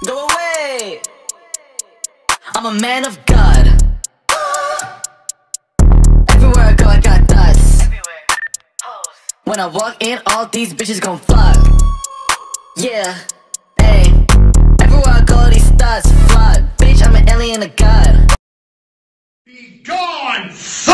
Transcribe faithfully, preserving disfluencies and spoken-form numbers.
Go away. I'm a man of God. Everywhere I go, I got thoughts. When I walk in, all these bitches gon' flock. Yeah, ayy. Everywhere I go, these thoughts flock. Bitch, I'm an alien of God. Be gone!